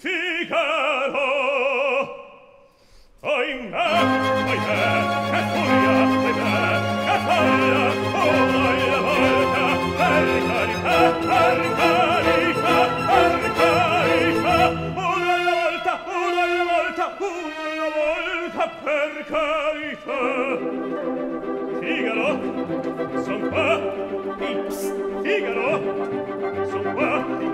Figaro! Ahimè, ahimè, che furia, ahimè, che folla, oh, la volta, per carità, per carità, per carità, una alla volta, una alla volta, una alla volta, per carità. Figaro, son qua, Figaro, son qua,